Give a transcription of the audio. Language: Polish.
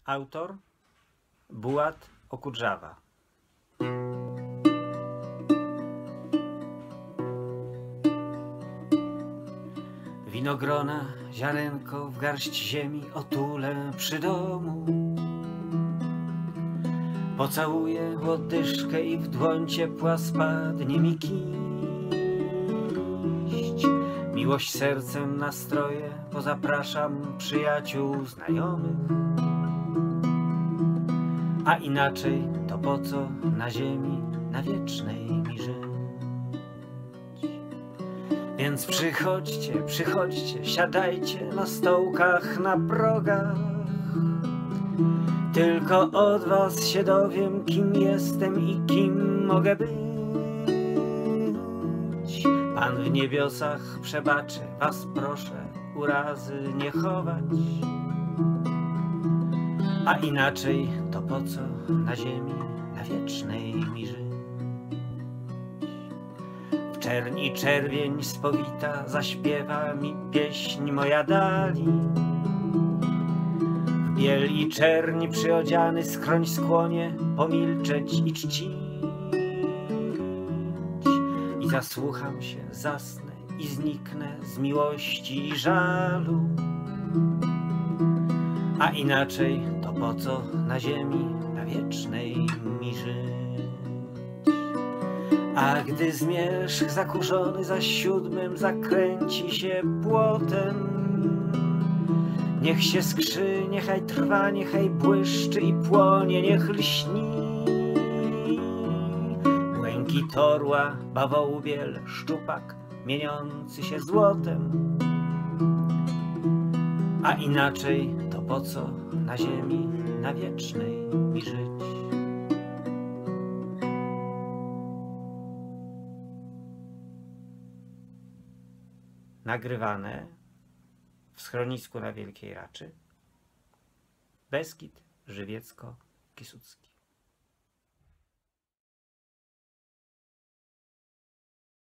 Autor Bułat Okudżawa. Winogrona, ziarenko w garść ziemi otulę przy domu. Pocałuję łodyżkę i w dłoń ciepła spadnie mi kiść. Miłość sercem nastroję, pozapraszam przyjaciół, znajomych. A inaczej to po co na ziemi, na wiecznej mi żyć? Więc przychodźcie, przychodźcie, siadajcie na stołkach, na progach. Tylko od was się dowiem, kim jestem i kim mogę być. Pan w niebiosach przebaczy, was proszę, urazy nie chować. A inaczej to po co na ziemi, na wiecznej mi żyć? W czerń i czerwień spowita zaśpiewa mi pieśń moja dali. W biel i czerń przyodziany skroń skłonie pomilczeć i czcić. I zasłucham się, zasnę i zniknę z miłości i żalu. A inaczej to po co na ziemi, na wiecznej mi żyć? A gdy zmierzch zakurzony za siódmym zakręci się płotem, niech się skrzy, niechaj trwa, niechaj błyszczy i płonie, niech lśni. Błękit orła, bawołbiel, szczupak mieniący się złotem. A inaczej to po co na ziemi, na wiecznej mi żyć? Nagrywane w schronisku na Wielkiej Raczy. Beskid Żywiecko-Kisucki.